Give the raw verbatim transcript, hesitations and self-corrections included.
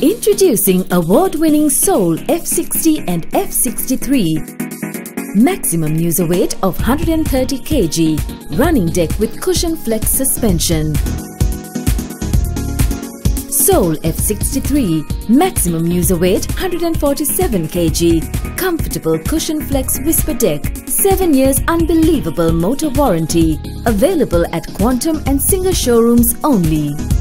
Introducing award-winning Soul F sixty and F sixty-three. Maximum user weight of one hundred thirty kilograms. Running deck with cushion flex suspension. Soul F sixty-three. Maximum user weight one hundred forty-seven kilograms. Comfortable cushion flex whisper deck. seven years unbelievable motor warranty. Available at Quantum and Singer showrooms only.